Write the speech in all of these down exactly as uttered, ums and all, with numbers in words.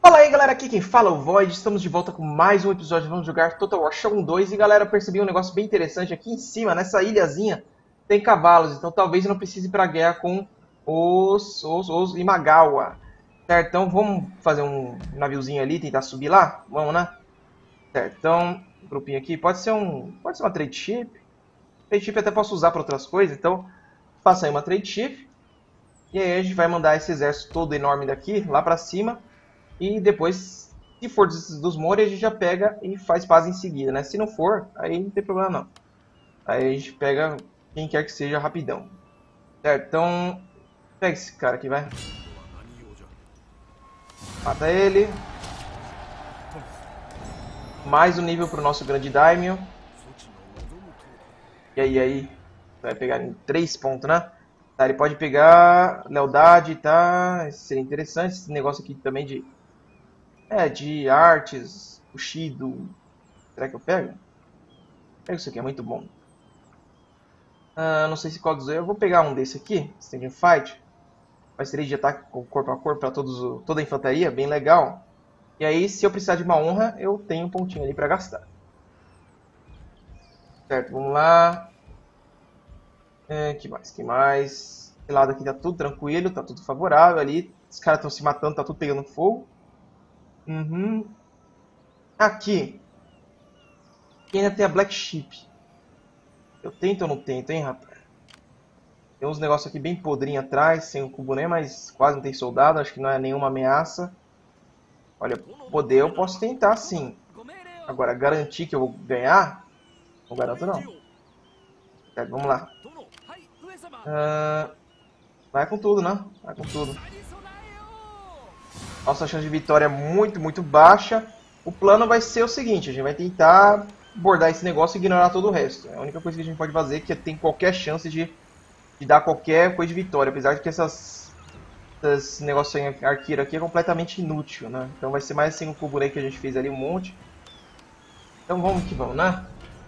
Fala aí galera, aqui quem fala é o Void, estamos de volta com mais um episódio, vamos jogar Total War Shogun dois. E galera, eu percebi um negócio bem interessante aqui em cima, nessa ilhazinha, tem cavalos, então talvez eu não precise ir pra guerra com os, os, os Imagawa. Certo, então vamos fazer um naviozinho ali, tentar subir lá? Vamos, né? Certo, então, um grupinho aqui, pode ser um, pode ser uma trade ship. Trade ship eu até posso usar para outras coisas, então faça aí uma trade ship. E aí a gente vai mandar esse exército todo enorme daqui, lá pra cima. E depois, se for dos, dos Mori, a gente já pega e faz paz em seguida, né? Se não for, aí não tem problema não. Aí a gente pega quem quer que seja rapidão. Certo, então... Pega esse cara aqui, vai. Mata ele. Mais um nível pro nosso grande Daimyo. E aí, aí? Vai pegar em três pontos, né? Tá, ele pode pegar lealdade, tá? Seria interessante esse negócio aqui também de... É, de artes, Bushido. Será que eu pego? Pega isso aqui, é muito bom. Ah, não sei se qual dos dois. Eu vou pegar um desse aqui, Stand and Fight. Faz três de ataque com corpo a corpo para toda a infantaria, bem legal. E aí, se eu precisar de uma honra, eu tenho um pontinho ali para gastar. Certo, vamos lá. É, que mais, que mais? Esse lado aqui tá tudo tranquilo, tá tudo favorável ali. Os caras estão se matando, tá tudo pegando fogo. Uhum. Aqui. E ainda tem a Black Sheep. Eu tento ou não tento, hein, rapaz? Tem uns negócios aqui bem podrinho atrás, sem o Kubuné, mas quase não tem soldado, acho que não é nenhuma ameaça. Olha, poder eu posso tentar sim. Agora, garantir que eu vou ganhar? Não garanto não. Certo, vamos lá. Uh, vai com tudo, né? Vai com tudo. Nossa chance de vitória é muito, muito baixa. O plano vai ser o seguinte, a gente vai tentar bordar esse negócio e ignorar todo o resto. É a única coisa que a gente pode fazer que tem qualquer chance de, de dar qualquer coisa de vitória. Apesar de que essas, esses negócios em arqueiro aqui é completamente inútil, né? Então vai ser mais assim o Kuburei que a gente fez ali um monte. Então vamos que vamos, né?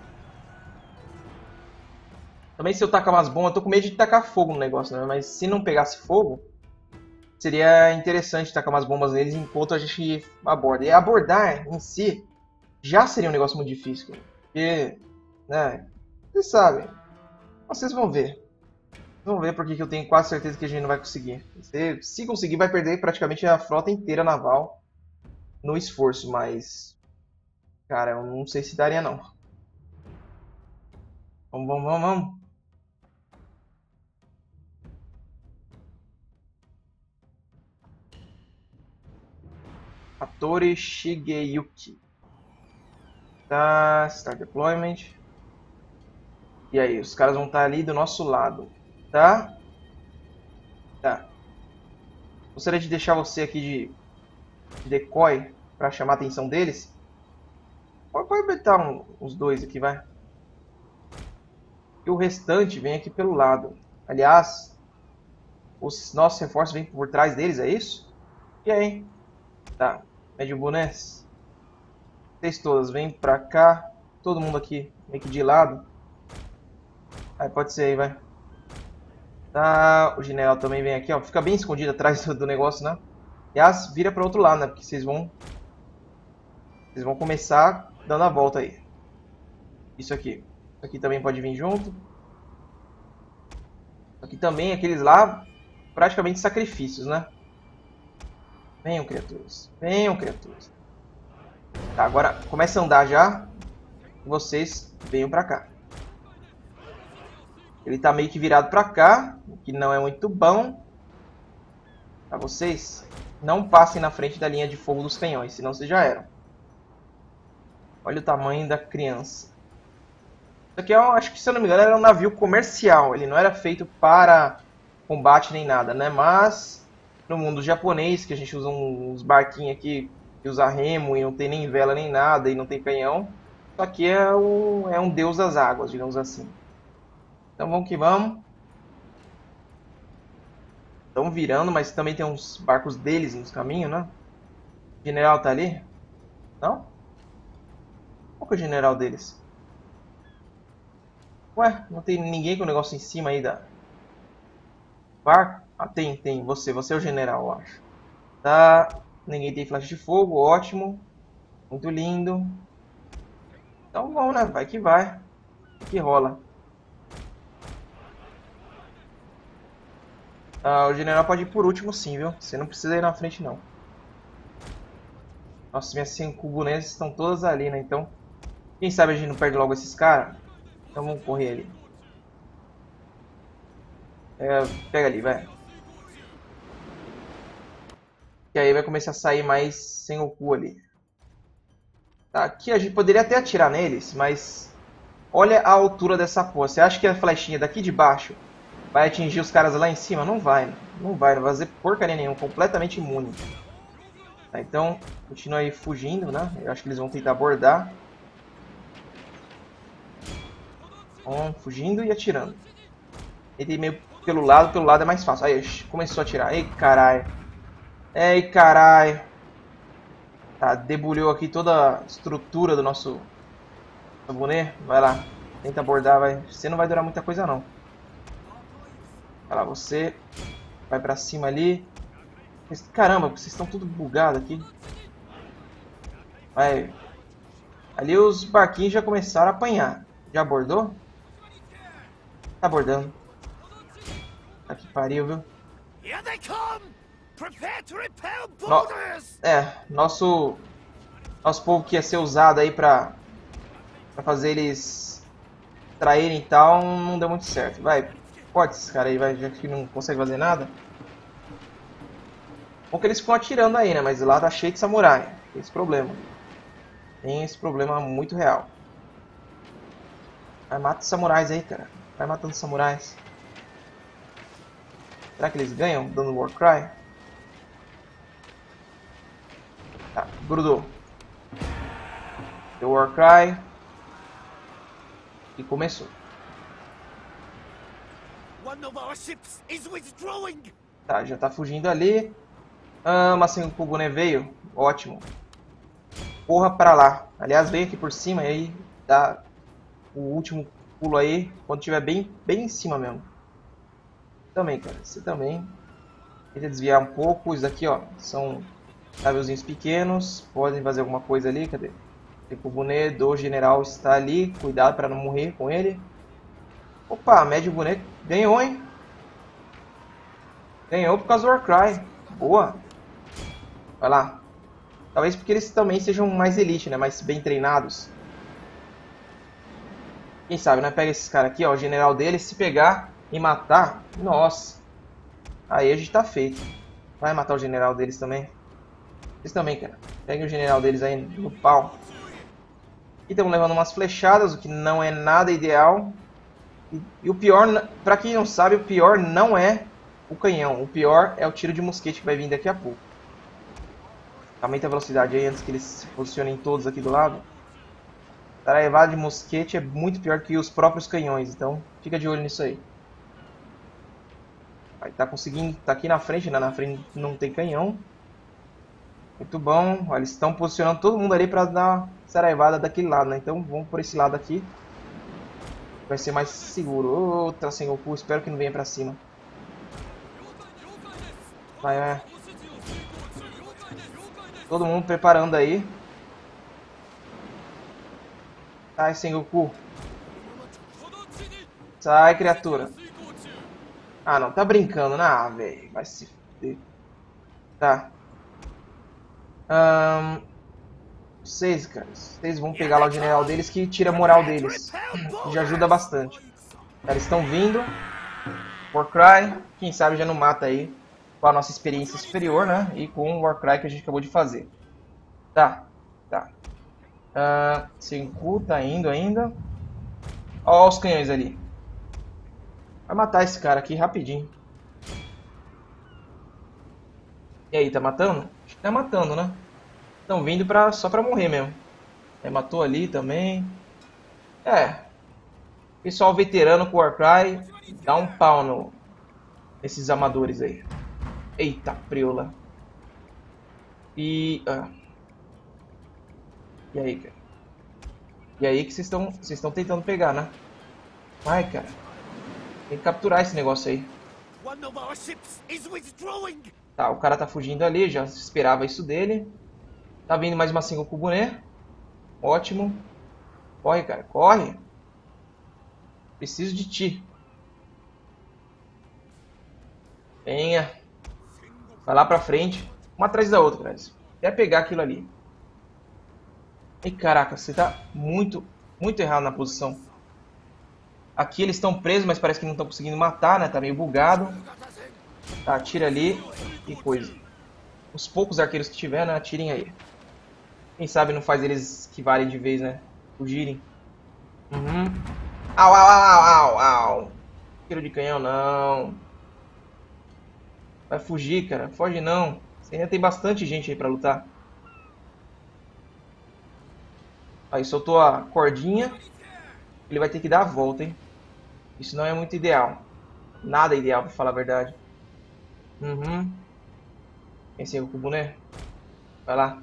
Também se eu tacar umas bombas, eu tô com medo de tacar fogo no negócio, né? Mas se não pegasse fogo, seria interessante tacar umas bombas neles enquanto a gente aborda. E abordar em si já seria um negócio muito difícil. Porque, né? Vocês sabem. Vocês vão ver. Vamos ver porque eu tenho quase certeza que a gente não vai conseguir. Se, se conseguir, vai perder praticamente a frota inteira naval no esforço, mas... Cara, eu não sei se daria não. Vamos, vamos, vamos, vamos. Hattori Shigeyuki. Tá, Start Deployment. E aí, os caras vão estar ali do nosso lado. Tá? Tá. Gostaria de deixar você aqui de, de decoy para chamar a atenção deles. Pode, pode botar um, os dois aqui, vai. E o restante vem aqui pelo lado. Aliás, os nossos reforços vêm por trás deles, é isso? E aí? Tá. Médio bonés. Vocês todas, vem pra cá. Todo mundo aqui, meio que de lado. Aí, pode ser aí, vai. Tá, o general também vem aqui, ó. Fica bem escondido atrás do, do negócio, né? Aliás, vira para outro lado, né? Porque vocês vão... Vocês vão começar dando a volta aí. Isso aqui. Isso aqui também pode vir junto. Isso aqui também, aqueles lá, praticamente sacrifícios, né? Venham, criaturas. Venham, criaturas. Tá, agora começa a andar já. Vocês venham pra cá. Ele tá meio que virado pra cá, o que não é muito bom. Pra vocês, não passem na frente da linha de fogo dos canhões, senão vocês já eram. Olha o tamanho da criança. Isso aqui, eu acho que, se eu não me engano, era um navio comercial. Ele não era feito para combate nem nada, né? Mas, no mundo japonês, que a gente usa uns barquinhos aqui que usa remo e não tem nem vela nem nada e não tem canhão. Isso aqui é, o, é um deus das águas, digamos assim. Então vamos que vamos. Estão virando, mas também tem uns barcos deles nos caminhos, né? O general tá ali? Não? Qual que é o general deles? Ué, não tem ninguém com o negócio em cima aí da... Barco? Ah, tem, tem. Você, você é o general, eu acho. Tá. Ninguém tem flecha de fogo, ótimo. Muito lindo. Então bom, né? Vai que vai. Que rola. Ah, o general pode ir por último sim, viu? Você não precisa ir na frente não. Nossa, minhas cinco bonecas estão todas ali, né? Então, quem sabe a gente não perde logo esses caras? Então vamos correr ali. É, pega ali, vai. E aí vai começar a sair mais sem o cu ali. Tá, aqui a gente poderia até atirar neles, mas... Olha a altura dessa porra. Você acha que a flechinha daqui de baixo vai atingir os caras lá em cima? Não vai, não vai, não vai fazer porcaria nenhuma, completamente imune. Tá, então, continua aí fugindo, né? Eu acho que eles vão tentar abordar. Bom, fugindo e atirando. Ele meio pelo lado, pelo lado é mais fácil. Aí, começou a atirar. Ei, caralho. Ei, caralho. Tá, debulhou aqui toda a estrutura do nosso boné. Vai lá, tenta abordar, vai. Você não vai durar muita coisa, não. Vai lá, você vai pra cima ali. Caramba, vocês estão tudo bugados aqui. Vai. Ali os barquinhos já começaram a apanhar. Já abordou? Tá abordando. Tá que pariu, viu? No... É, nosso... Nosso povo que ia ser usado aí pra... Pra fazer eles... traírem e tal, não deu muito certo. Vai, pode esses caras aí, vai, já que não consegue fazer nada. Bom que eles ficam atirando aí, né? Mas lá tá cheio de samurai. Tem esse problema. Tem esse problema muito real. Vai, mata os samurais aí, cara. Vai matando os samurais. Será que eles ganham dando Warcry? Tá, grudou. Deu Warcry. E começou. Tá, já tá fugindo ali. Ah, mas assim, o Kugune veio. Ótimo. Corra pra lá. Aliás, veio aqui por cima e aí dá o último pulo aí. Quando tiver bem, bem em cima mesmo. Também, cara. Você também. Tenta desviar um pouco. Isso aqui, ó. São navelzinhos pequenos. Podem fazer alguma coisa ali. Cadê? O Kugune do general está ali. Cuidado para não morrer com ele. Opa, médio boneco. Ganhou, hein? Ganhou por causa do Warcry. Boa. Vai lá. Talvez porque eles também sejam mais elite, né? Mais bem treinados. Quem sabe, né? Pega esses caras aqui, ó. O general deles, se pegar e matar... Nossa. Aí a gente tá feito. Vai matar o general deles também. Eles também, cara. Pega o general deles aí no pau. E estamos levando umas flechadas, o que não é nada ideal. E, e o pior, pra quem não sabe, o pior não é o canhão. O pior é o tiro de mosquete que vai vir daqui a pouco. Aumenta a velocidade aí antes que eles se posicionem todos aqui do lado. A levada de mosquete é muito pior que os próprios canhões, então fica de olho nisso aí. Aí tá conseguindo, tá aqui na frente, né? Na frente não tem canhão. Muito bom, olha, eles estão posicionando todo mundo ali para dar uma saraivada daquele lado, né? Então vamos por esse lado aqui. Vai ser mais seguro. Outra Sengoku, espero que não venha pra cima. Vai, vai. Todo mundo preparando aí. Sai, Sengoku. Sai, criatura. Ah, não, tá brincando, né? Ah, velho, vai se fuder. Tá. Um, vocês, cara, vocês vão pegar lá o general deles que tira a moral deles. Já ajuda bastante. Eles estão vindo. Warcry, quem sabe já não mata aí com a nossa experiência superior, né? E com o Warcry que a gente acabou de fazer. Tá, tá. Uh, Senku tá indo ainda. Ó os canhões ali. Vai matar esse cara aqui rapidinho. E aí, tá matando? Acho que tá matando, né? Estão vindo pra, só pra morrer mesmo. É, matou ali também. É. Pessoal veterano com Warcry. Dá um pau no, nesses amadores aí. Eita, preula. E... Ah. E aí, cara? E aí que vocês estão vocês estão tentando pegar, né? Vai, cara. Tem que capturar esse negócio aí. One of our ships is withdrawing. Tá, o cara tá fugindo ali, já esperava isso dele. Tá vindo mais uma single com o boné. Ótimo. Corre, cara, corre. Preciso de ti. Venha. Vai lá pra frente. Uma atrás da outra, cara. Até pegar aquilo ali. Ei, caraca, você tá muito, muito errado na posição. Aqui eles estão presos, mas parece que não estão conseguindo matar, né? Tá meio bugado. Tá, atira ali. Que coisa. Os poucos arqueiros que tiver, né? Atirem aí. Quem sabe não faz eles que valem de vez, né? Fugirem. Uhum. Au, au, au, au, au. Tiro de canhão, não. Vai fugir, cara. Foge não. Você ainda tem bastante gente aí pra lutar. Aí, soltou a cordinha. Ele vai ter que dar a volta, hein? Isso não é muito ideal. Nada ideal, pra falar a verdade. Uhum. Esse é o cubo, né? Vai lá.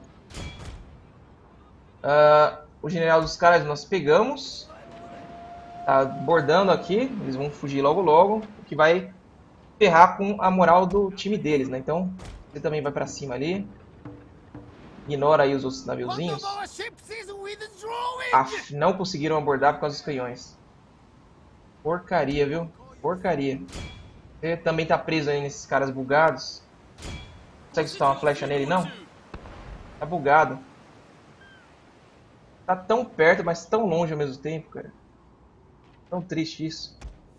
Uh, o general dos caras nós pegamos. Tá bordando aqui. Eles vão fugir logo logo. O que vai ferrar com a moral do time deles, né? Então, ele também vai pra cima ali. Ignora aí os outros naviozinhos. Aff, não conseguiram abordar por causa dos canhões. Porcaria, viu? Porcaria. Você também tá preso aí nesses caras bugados. Consegue soltar uma flecha nele, não? Tá bugado. Tá tão perto, mas tão longe ao mesmo tempo, cara. Tão triste isso.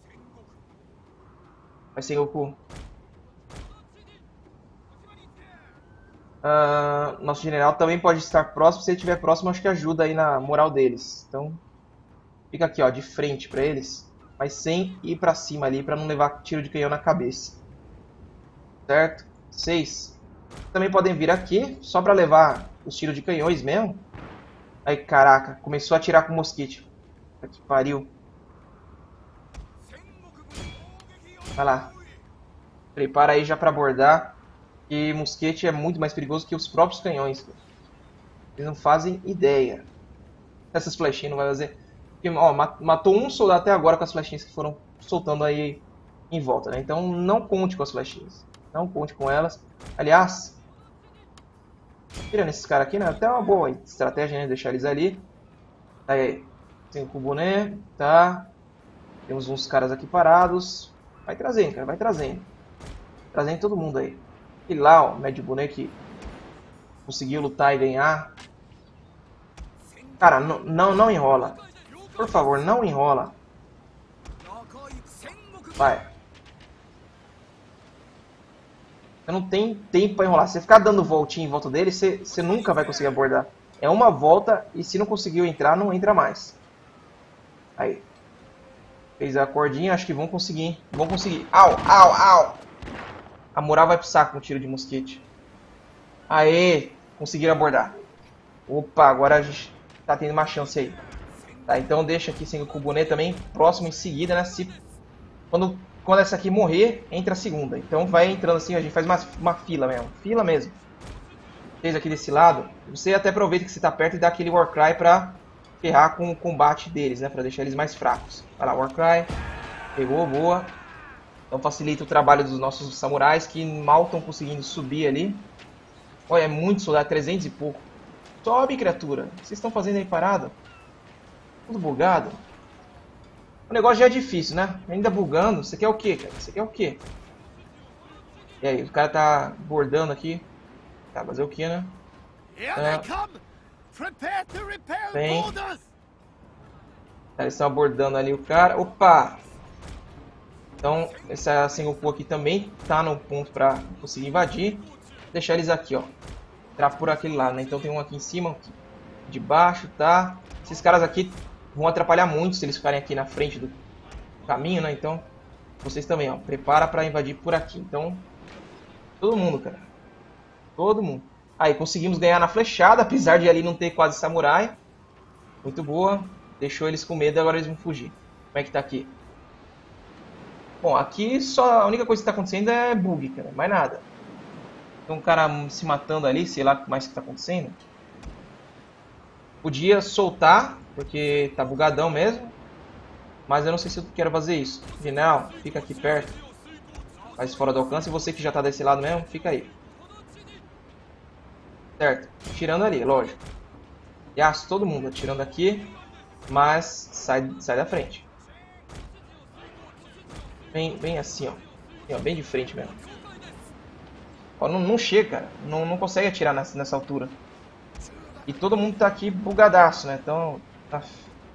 Vai ser Goku. Uh, nosso general também pode estar próximo. Se ele estiver próximo, acho que ajuda aí na moral deles. Então, fica aqui, ó, de frente pra eles. Mas sem ir pra cima ali, pra não levar tiro de canhão na cabeça. Certo? Seis. Também podem vir aqui, só pra levar os tiros de canhões mesmo. Aí, caraca, começou a atirar com mosquete. Que pariu. Vai lá. Prepara aí já pra abordar. E mosquete é muito mais perigoso que os próprios canhões. Eles não fazem ideia. Essas flechinhas não vai fazer. Porque, ó, matou um soldado até agora com as flechinhas que foram soltando aí em volta, né? Então não conte com as flechinhas. Não conte com elas. Aliás, tirando esses caras aqui, né? Até uma boa estratégia, né? Deixar eles ali. Aí, tem o Kubuné, tá? Temos uns caras aqui parados. Vai trazendo, cara, vai trazendo. Trazendo todo mundo aí. E lá, ó, o Médio Boné que conseguiu lutar e ganhar. Cara, não, não, não enrola. Por favor, não enrola. Vai. Você não tem tempo pra enrolar. Se você ficar dando voltinha em volta dele, você, você nunca vai conseguir abordar. É uma volta e se não conseguiu entrar, não entra mais. Aí. Fez a cordinha, acho que vão conseguir, hein? Vão conseguir. Au, au, au. A moral vai pro saco com tiro de mosquete. Aê, conseguiram abordar. Opa, agora a gente tá tendo uma chance aí. Tá, então deixa aqui sem o Kubuné também, próximo em seguida, né? Se, quando, quando essa aqui morrer, entra a segunda. Então vai entrando assim, a gente faz uma, uma fila mesmo. Fila mesmo. Fez aqui desse lado. Você até aproveita que você tá perto e dá aquele Warcry pra ferrar com o combate deles, né? Pra deixar eles mais fracos. Vai lá, Warcry. Pegou, boa. Então facilita o trabalho dos nossos samurais que mal estão conseguindo subir ali. Olha, é muito soldado, trezentos e pouco. Sobe, criatura. O que vocês estão fazendo aí parado? Tudo bugado. O negócio já é difícil, né? Ainda bugando. Você quer o quê, cara? Você quer o quê? E aí, o cara tá bordando aqui. Tá, fazer o quê, né? Ah, vem. Eles estão abordando ali o cara. Opa! Então, essa Sengoku aqui também tá no ponto pra conseguir invadir. Deixar eles aqui, ó. Entrar por aquele lado, né? Então tem um aqui em cima, um aqui de baixo, tá? Esses caras aqui vão atrapalhar muito se eles ficarem aqui na frente do caminho, né? Então, vocês também, ó. Prepara pra invadir por aqui. Então, todo mundo, cara. Todo mundo. Aí, conseguimos ganhar na flechada, apesar de ali não ter quase samurai. Muito boa. Deixou eles com medo e agora eles vão fugir. Como é que tá aqui? Bom, aqui só a única coisa que está acontecendo é bug, cara, mais nada. Tem um cara se matando ali, sei lá o que mais que está acontecendo. Podia soltar, porque tá bugadão mesmo. Mas eu não sei se eu quero fazer isso. General, fica aqui perto. mais fora do alcance. E você que já tá desse lado mesmo, fica aí. Certo. Tirando ali, lógico. Yasuo, todo mundo atirando aqui. Mas sai, sai da frente. Bem, bem assim, ó. Assim, ó. Bem de frente mesmo. Ó, não, não chega, cara. Não, não consegue atirar nessa, nessa altura. E todo mundo tá aqui bugadaço, né? Então... Tá...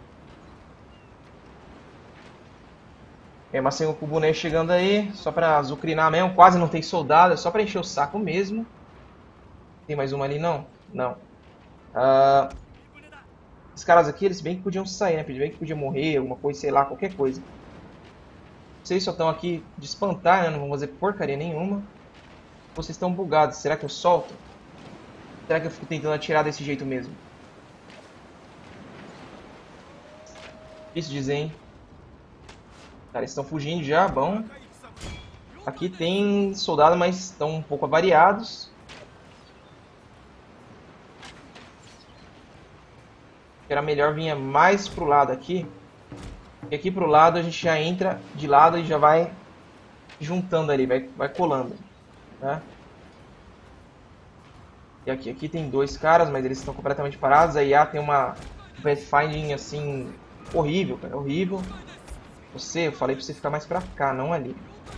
É, mas sem o Kubunei chegando aí. Só pra azucrinar mesmo. Quase não tem soldado. É só pra encher o saco mesmo. Tem mais uma ali, não? Não. Uh, esses caras aqui, eles bem que podiam sair, né? Bem que podiam morrer, alguma coisa, sei lá, qualquer coisa. Vocês só estão aqui de espantar, né? Não vão fazer porcaria nenhuma. Vocês estão bugados. Será que eu solto? Será que eu fico tentando atirar desse jeito mesmo? Difícil dizer, hein? Cara, eles estão fugindo já, bom. Aqui tem soldado, mas estão um pouco avariados. Era melhor vir mais pro lado aqui. E aqui pro lado a gente já entra de lado e já vai juntando ali, vai, vai colando. Né? E aqui, aqui tem dois caras, mas eles estão completamente parados. A I A tem uma pathfinding assim horrível, cara, horrível. Você, eu falei pra você ficar mais pra cá, não ali.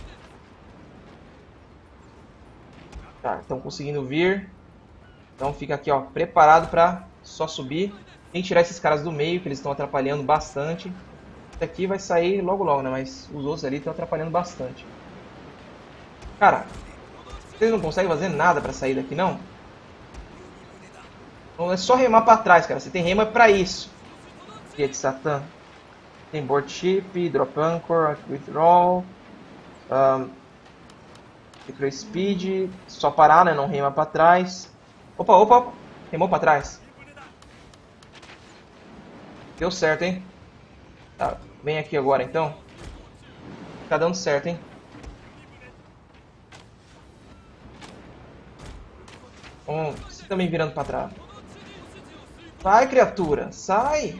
Tá, estão conseguindo vir. Então fica aqui, ó, preparado pra só subir. Tem que tirar esses caras do meio, que eles estão atrapalhando bastante. Esse aqui vai sair logo logo, né? Mas os outros ali estão atrapalhando bastante. Cara, vocês não conseguem fazer nada pra sair daqui, não? Não é só remar pra trás, cara. Você tem rema pra isso. Cria de Satã. Tem board chip, drop anchor, withdrawal. Um, micro speed. Só parar, né? Não rema pra trás. Opa, opa, opa. Remou pra trás. Deu certo, hein? Tá, vem aqui agora, então. Tá dando certo, hein? Bom, você também virando pra trás. Sai, criatura! Sai!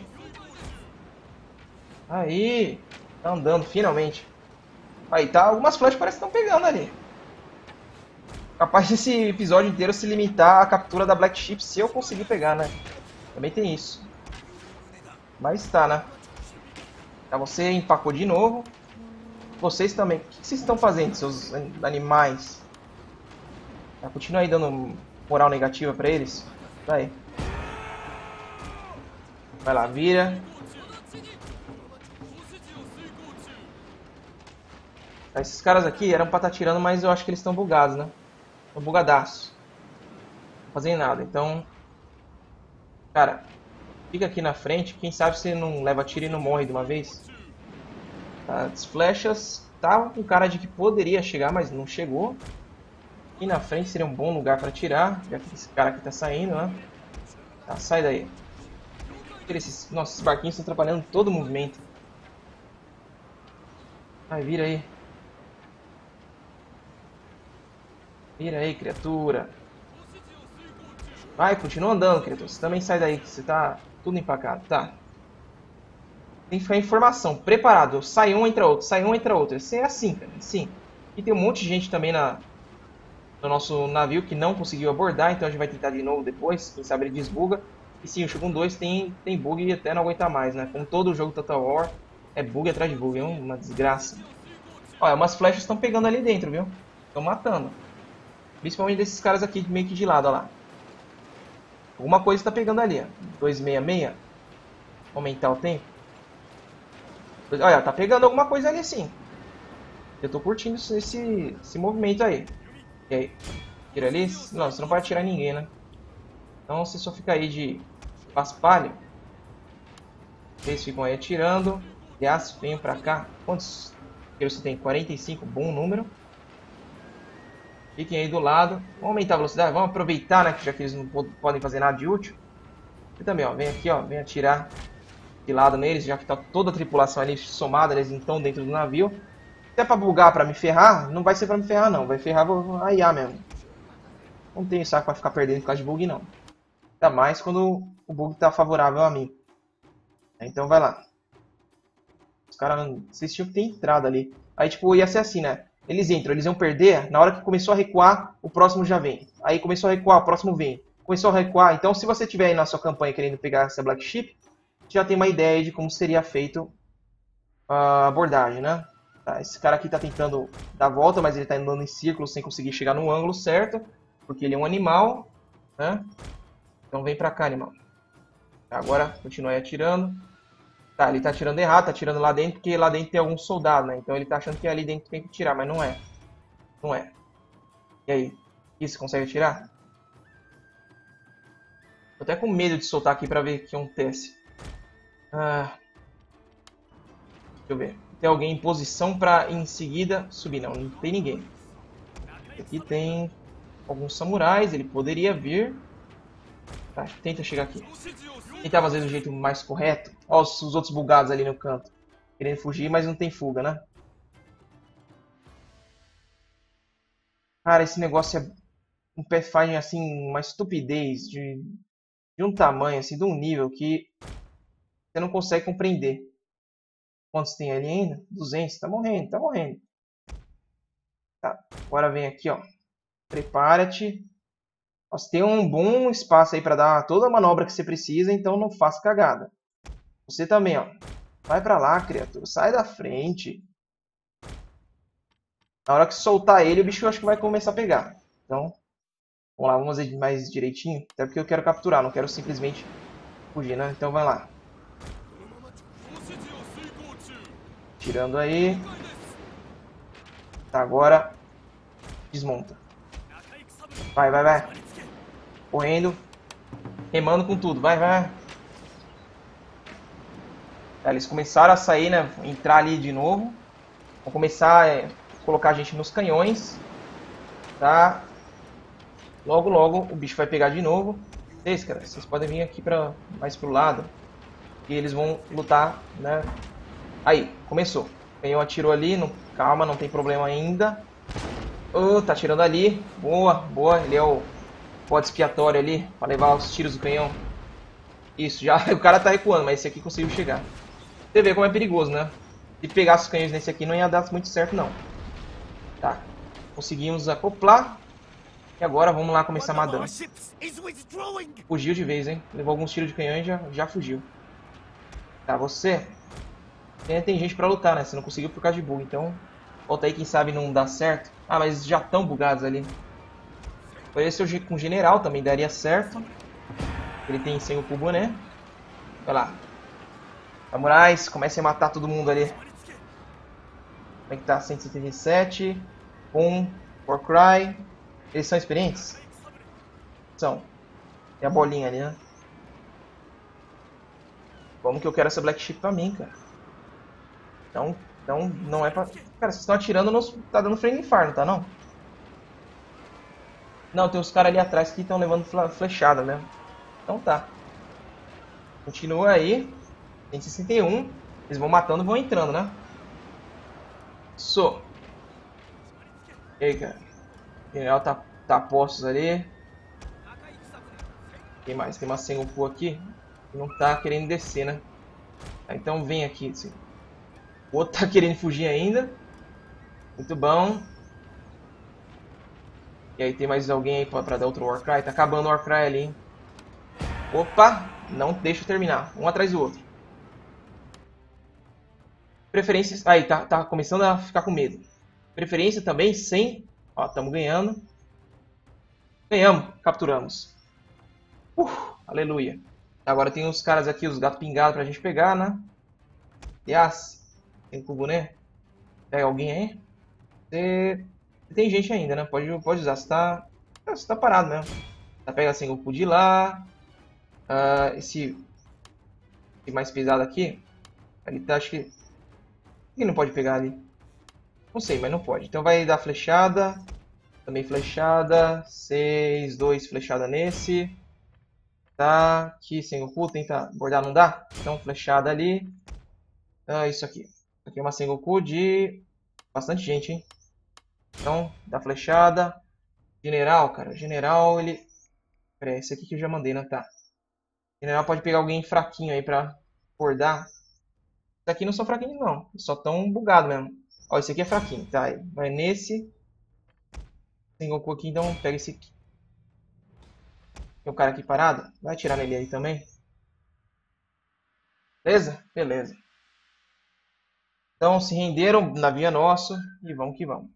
Aí! Tá andando, finalmente. Aí, tá. Algumas flashes parecem que estão pegando ali. Capaz desse episódio inteiro se limitar à captura da Black Sheep, se eu conseguir pegar, né? Também tem isso. Mas tá, né? Tá, você empacou de novo. Vocês também. O que vocês estão fazendo, seus animais? Tá, continua aí dando moral negativa pra eles. Vai. Vai lá, vira. Tá, esses caras aqui eram pra estar tirando, mas eu acho que eles estão bugados, né? Estão bugadaço. Não fazem nada, então... Cara... Fica aqui na frente, quem sabe você não leva tiro e não morre de uma vez. Tá, as flechas estavam com cara de que poderia chegar, mas não chegou. Aqui na frente seria um bom lugar para tirar, já que esse cara aqui tá saindo, né? Tá, sai daí. Esses, nossa, esses barquinhos estão atrapalhando todo o movimento. Vai, vira aí. Vira aí, criatura. Vai, continua andando, criatura. Você também sai daí, que você tá... Tudo empacado, tá. Tem que ficar em formação, preparado. Sai um, entra outro, sai um, entra outro. Isso é assim, cara, assim. E tem um monte de gente também na, no nosso navio que não conseguiu abordar, então a gente vai tentar de novo depois. Quem sabe ele desbuga. E sim, o Shogun dois tem, tem bug e até não aguentar mais, né? Como todo jogo Total War, é bug atrás de bug, é uma desgraça. Olha, umas flechas estão pegando ali dentro, viu? Estão matando. Principalmente desses caras aqui meio que de lado, olha lá. Alguma coisa está pegando ali, ó. duzentos e sessenta e seis. Aumentar o tempo. Olha, tá pegando alguma coisa ali sim. Eu tô curtindo esse, esse movimento aí. E aí? Tira ali? Não, você não pode tirar ninguém, né? Então você só fica aí de paspalho. Vocês ficam aí atirando. Aliás, venham pra cá. Quantos tiros você tem? quarenta e cinco, bom número. Fiquem aí do lado. Vamos aumentar a velocidade. Vamos aproveitar, né? Já que eles não podem fazer nada de útil. E também, ó. Vem aqui, ó. Vem atirar de lado neles. Já que tá toda a tripulação ali somada. Eles não estão dentro do navio. Se é pra bugar, pra me ferrar, não vai ser pra me ferrar, não. Vai ferrar a I A mesmo. Não tenho saco pra ficar perdendo por causa de bug, não. Ainda mais quando o bug tá favorável a mim. Então vai lá. Os caras... Vocês tinham que ter entrado ali. Aí, tipo, ia ser assim, né? eles entram, eles iam perder. Na hora que começou a recuar, o próximo já vem. Aí começou a recuar, o próximo vem. Começou a recuar. Então, se você tiver aí na sua campanha querendo pegar essa Black Ship, já tem uma ideia de como seria feito a abordagem, né? Tá, esse cara aqui tá tentando dar a volta, mas ele tá andando em círculo sem conseguir chegar no ângulo certo, porque ele é um animal, né? Então vem pra cá, animal. Agora, continue atirando. Tá, ele tá atirando errado, tá atirando lá dentro, porque lá dentro tem algum soldado, né? Então ele tá achando que ali dentro tem que tirar, mas não é. Não é. E aí? Isso, consegue atirar? Tô até com medo de soltar aqui pra ver que é um teste. Ah... Deixa eu ver. Tem alguém em posição pra em seguida subir? Não, não tem ninguém. Aqui tem alguns samurais, ele poderia vir. Tá, tenta chegar aqui. Tentar fazer do jeito mais correto. Ó, os, os outros bugados ali no canto. Querendo fugir, mas não tem fuga, né? Cara, esse negócio é um Pathfinder assim, uma estupidez de, de um tamanho, assim, de um nível que você não consegue compreender. Quantos tem ali ainda? duzentos. Tá morrendo, tá morrendo. Tá, agora vem aqui, ó. Prepara-te. Você tem um bom espaço aí para dar toda a manobra que você precisa, então não faça cagada. Você também, ó. Vai para lá, criatura. Sai da frente. Na hora que soltar ele, o bicho eu acho que vai começar a pegar. Então, vamos lá, vamos fazer mais direitinho. Até porque eu quero capturar, não quero simplesmente fugir, né? Então vai lá. Tirando aí. Tá, agora desmonta. Vai, vai, vai. Correndo. Remando com tudo. Vai, vai. Tá, eles começaram a sair, né? Entrar ali de novo. Vão começar a é, colocar a gente nos canhões. Tá? Logo, logo o bicho vai pegar de novo. Vocês, cara, vocês podem vir aqui pra, mais pro lado. E eles vão lutar, né? Aí, começou. O canhão atirou ali. Não, calma, não tem problema ainda. Oh, tá atirando ali. Boa, boa. Ele é o bode expiatório ali. Pra levar os tiros do canhão. Isso, já o cara tá recuando, mas esse aqui conseguiu chegar. Você vê como é perigoso, né? Se pegasse os canhões nesse aqui não ia dar muito certo, não. Tá. Conseguimos acoplar. E agora vamos lá começar a madame. Fugiu de vez, hein? Levou alguns tiros de canhão e já, já fugiu. Tá, você... Tem, tem gente pra lutar, né? Você não conseguiu por causa de bug, então... Volta aí, quem sabe não dá certo. Ah, mas já estão bugados ali. Apareceu com o general, também daria certo. Ele tem sem o cubo, né? Vai lá. Samurais, comecem a matar todo mundo ali. Como é que tá? cento e setenta e sete. Um. Warcry. Eles são experientes? São. Tem a bolinha ali, né? Como que eu quero essa Black Ship pra mim, cara? Então, então não é pra... Cara, vocês estão atirando, nos... tá dando friendly fire, não tá não? Não, tem uns caras ali atrás que estão levando flechada mesmo. Então tá. Continua aí. cento e sessenta e um. Eles vão matando e vão entrando, né? Isso. E aí, cara. O general tá, tá a postos ali. Quem mais? Tem uma Sengoku aqui. Que não tá querendo descer, né? Tá, então vem aqui. Assim. O outro tá querendo fugir ainda. Muito bom. E aí tem mais alguém aí pra, pra dar outro Warcry. Tá acabando o Warcry ali, hein? Opa! Não deixa eu terminar. Um atrás do outro. Preferências... Aí, tá, tá começando a ficar com medo. Preferência também sem... Ó, estamos ganhando. Ganhamos. Capturamos. Uh, aleluia. Agora tem os caras aqui, os gatos pingados pra gente pegar, né? Yas. Tem cubo, né? Pega alguém aí. Você... Tem gente ainda, né? Pode, pode usar. Você tá... Você tá parado mesmo. Tá, pega assim, o cubo de lá. Uh, esse... esse mais pesado aqui. Ele tá, acho que... Ele não pode pegar ali. Não sei, mas não pode. Então vai dar flechada. Também flechada. seis, dois, flechada nesse. Tá. Aqui, Sengoku. Tenta bordar, não dá? Então flechada ali. Ah, isso aqui. Aqui é uma Sengoku de... Bastante gente, hein? Então, dá flechada. General, cara. General, ele... Pera aí, esse aqui que eu já mandei, né? Tá. General pode pegar alguém fraquinho aí pra bordar. Esses aqui não são fraquinhos, não. Só tão bugados mesmo. Ó, esse aqui é fraquinho, tá? Vai nesse. Sengoku aqui, então pega esse aqui. Tem um cara aqui parado. Vai atirar nele aí também. Beleza? Beleza. Então se renderam, o navio é nosso. E vamos que vamos.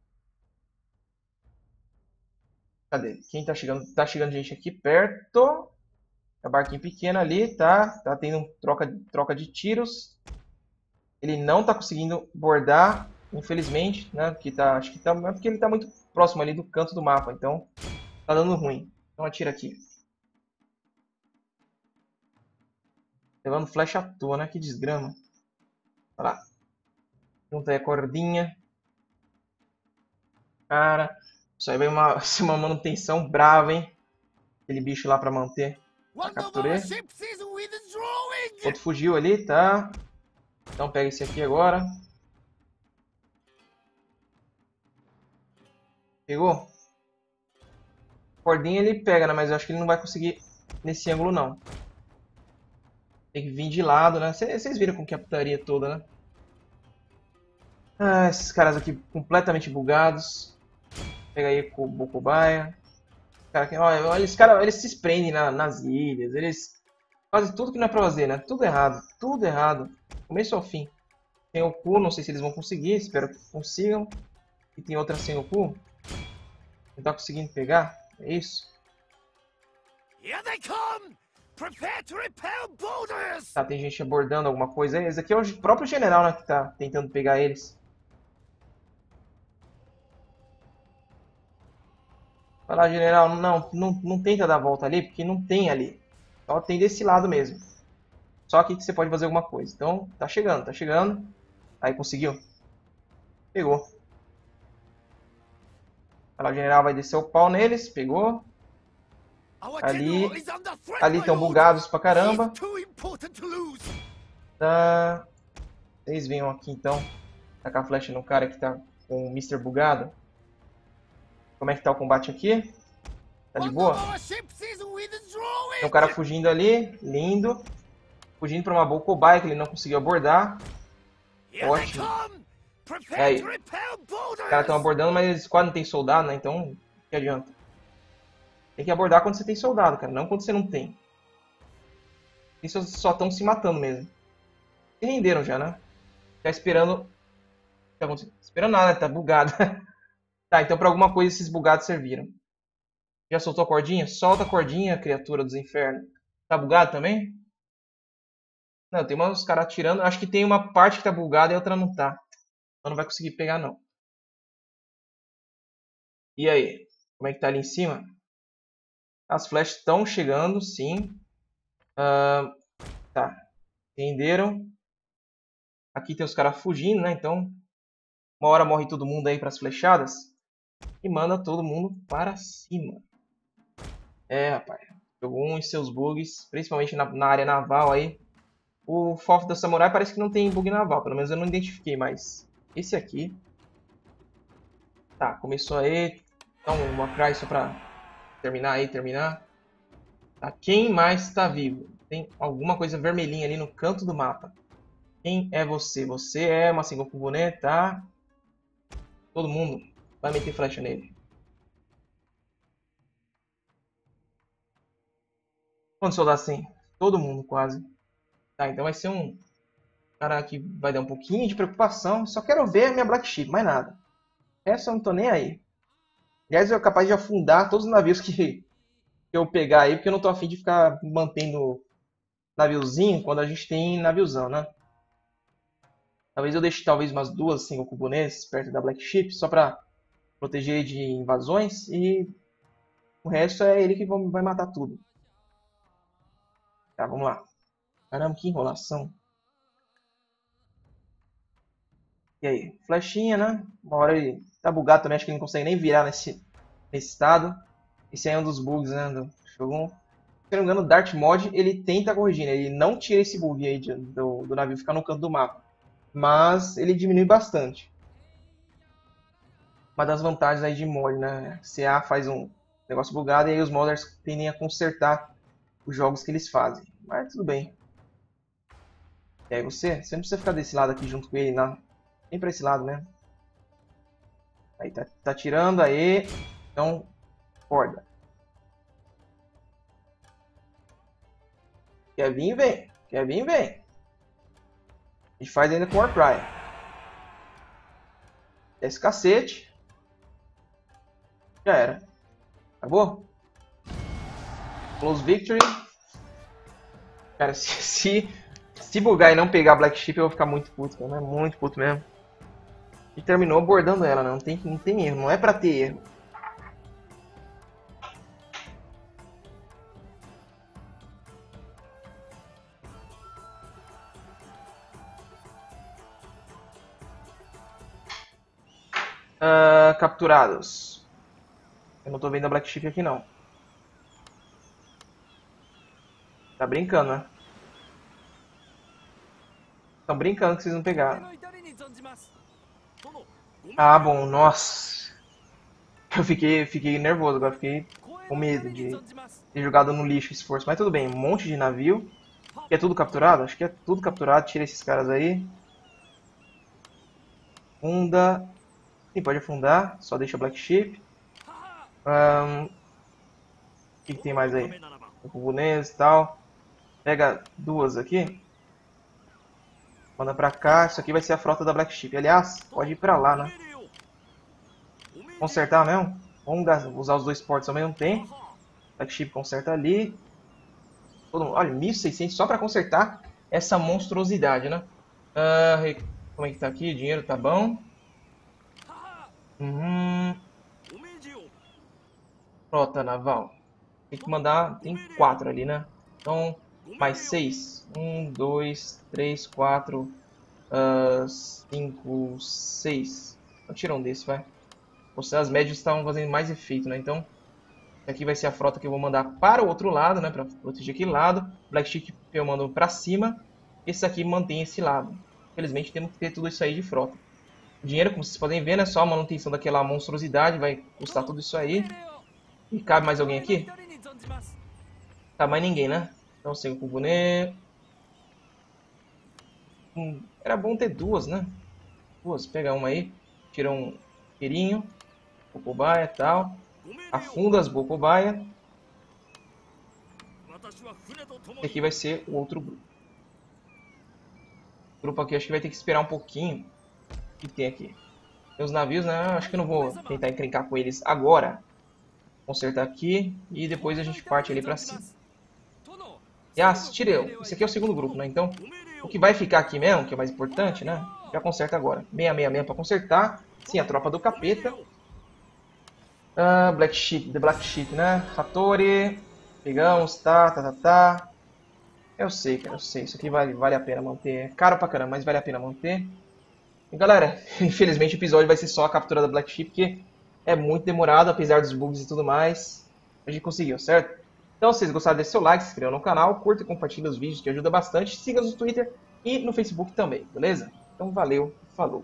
Cadê? Quem tá chegando? Tá chegando gente aqui perto. É um barquinho pequeno ali, tá? Tá tendo troca, troca de tiros. Ele não tá conseguindo bordar, infelizmente, né? Porque tá, acho que tá, é porque ele tá muito próximo ali do canto do mapa, então tá dando ruim. Então atira aqui. Levando flecha à toa, né? Que desgrama. Olha lá. Junta aí a cordinha. Cara, isso aí vai uma, uma manutenção brava, hein? Aquele bicho lá pra manter. Tá, capturei. Outro fugiu ali, tá? Então pega esse aqui agora. Pegou? Cordinha ele pega, né? Mas eu acho que ele não vai conseguir nesse ângulo, não. Tem que vir de lado, né? Vocês viram com que a putaria toda, né? Ah, esses caras aqui completamente bugados. Pega aí com o Bokubaia. Cara, olha, olha, esses caras, eles se prendem na, nas ilhas. Eles fazem tudo que não é pra fazer, né? Tudo errado. Tudo errado. Começo ao fim. Tem o Ku, não sei se eles vão conseguir. Espero que consigam. E tem outra sem o Ku. Não tá conseguindo pegar. É isso. Tá, tem gente abordando alguma coisa aí. Esse aqui é o próprio general, né, que tá tentando pegar eles. Vai lá, general. Não, não, não tenta dar a volta ali, porque não tem ali. Só tem desse lado mesmo. Só aqui que você pode fazer alguma coisa. Então, tá chegando, tá chegando. Aí, conseguiu. Pegou. Vai lá, o general vai descer o pau neles. Pegou. Ali, ali estão bugados pra caramba. Tá. Vocês venham aqui então. Tacar a flecha no cara que tá com o mister Bugado. Como é que tá o combate aqui? Tá de boa? Tem um cara fugindo ali. Lindo. Fugindo pra uma boa cobaia que ele não conseguiu abordar. Ótimo. É aí. Os caras estão abordando, mas eles quase não tem soldado, né? Então, que adianta? Tem que abordar quando você tem soldado, cara. Não quando você não tem. Eles só estão se matando mesmo. Se renderam já, né? Tá esperando... Tá esperando nada, né? Tá bugado. Tá, então pra alguma coisa esses bugados serviram. Já soltou a cordinha? Solta a cordinha, criatura dos infernos. Tá bugado também? Não, tem uns caras atirando. Acho que tem uma parte que tá bugada e a outra não tá. Então não vai conseguir pegar, não. E aí? Como é que tá ali em cima? As flechas estão chegando, sim. Uh, tá. Renderam. Aqui tem os caras fugindo, né? Então, uma hora morre todo mundo aí para as flechadas. E manda todo mundo para cima. É, rapaz. Jogou um em seus bugs, principalmente na, na área naval aí. O Fof da Samurai parece que não tem bug naval, pelo menos eu não identifiquei, mas esse aqui. Tá, começou aí. Então, uma cry só pra terminar aí, terminar. Tá, quem mais está vivo? Tem alguma coisa vermelhinha ali no canto do mapa. Quem é você? Você é uma Sengoku Boné, tá? Todo mundo vai meter flecha nele. Quantos soldados tem? Todo mundo, quase. Tá, então vai ser um cara que vai dar um pouquinho de preocupação. Só quero ver a minha Black Ship, mais nada. Essa eu não tô nem aí. Aliás, eu sou capaz de afundar todos os navios que, que eu pegar aí, porque eu não tô afim de ficar mantendo naviozinho quando a gente tem naviozão, né? Talvez eu deixe talvez umas duas Sengoku Bonês perto da Black Ship, só pra proteger de invasões, e o resto é ele que vai matar tudo. Tá, vamos lá. Caramba, que enrolação. E aí? Flechinha, né? Uma hora ele tá bugado também, acho que ele não consegue nem virar nesse, nesse estado. Esse aí é um dos bugs, né, do Shogun. Se não me engano, o Dart Mod, ele tenta corrigir, né? Ele não tira esse bug aí de, do, do navio ficar no canto do mapa. Mas ele diminui bastante. Uma das vantagens aí de mod, né? C A faz um negócio bugado e aí os modders tendem a consertar os jogos que eles fazem. Mas tudo bem. E aí você? Você não precisa ficar desse lado aqui junto com ele, não. Vem pra esse lado mesmo. Aí tá, tá tirando, aí. Então, corda. Quer vir, vem. Quer vir, vem. A gente faz ainda com Warcry. Esse cacete. Já era. Acabou? Close Victory. Cara, se, se, se bugar e não pegar Black Sheep, eu vou ficar muito puto, cara. Muito puto mesmo. E terminou abordando ela, né? Não tem, não tem erro. Não é pra ter erro. Uh, capturados. Eu não tô vendo a Black Sheep aqui, não. Tá brincando, né? Estão brincando que vocês não pegaram. Ah, bom, nossa. Eu fiquei, fiquei nervoso agora, fiquei com medo de ter jogado no lixo esse esforço. Mas tudo bem, um monte de navio. Que é tudo capturado? Acho que é tudo capturado. Tira esses caras aí. Funda. Sim, pode afundar. Só deixa Black Sheep. Um... O que, que tem mais aí? Cubunês e tal. Pega duas aqui. Manda pra cá. Isso aqui vai ser a frota da Black Sheep. Aliás, pode ir pra lá, né? Consertar mesmo. Vamos usar os dois portos ao mesmo tempo. Black Sheep conserta ali. Todo mundo, olha, mil e seiscentos só pra consertar essa monstruosidade, né? Uh, como é que tá aqui? Dinheiro tá bom. Uhum. Frota naval. Tem que mandar... Tem quatro ali, né? Então, mais seis. Um, dois, três, quatro, uh, cinco, seis. Então, tira um desse, vai. As médias estavam fazendo mais efeito, né? Então, aqui vai ser a frota que eu vou mandar para o outro lado, né? Para proteger aquele lado. Black Sheep eu mando para cima. Esse aqui mantém esse lado. Infelizmente, temos que ter tudo isso aí de frota. O dinheiro, como vocês podem ver, né? Só a manutenção daquela monstruosidade vai custar tudo isso aí. E cabe mais alguém aqui? Cabe mais ninguém, né? Então, sem o Kubunê. Hum, era bom ter duas, né? Duas. Pega uma aí. Tira um cheirinho. Bocobaia e tal. Afunda as Bocobaia. E aqui vai ser o outro grupo. O grupo aqui acho que vai ter que esperar um pouquinho. O que tem aqui? Tem os navios, né? Acho que eu não vou tentar encrencar com eles agora. Consertar aqui. E depois a gente parte ali pra cima. E ah, tira eu. Esse aqui é o segundo grupo, né? Então, o que vai ficar aqui mesmo, que é mais importante, né? Já conserta agora. seiscentos e sessenta e seis pra consertar. Sim, a tropa do capeta. Uh, Black Sheep, The Black Sheep, né? Hattori. Pegamos, tá, tá, tá, tá. Eu sei, cara, eu sei. Isso aqui vale, vale a pena manter. É caro pra caramba, mas vale a pena manter. E galera, infelizmente o episódio vai ser só a captura da Black Sheep, porque é muito demorado, apesar dos bugs e tudo mais. A gente conseguiu, certo? Então, se vocês gostaram, deixe seu like, se inscreva no canal, curta e compartilhe os vídeos, que ajuda bastante. Siga-nos no Twitter e no Facebook também, beleza? Então, valeu, falou!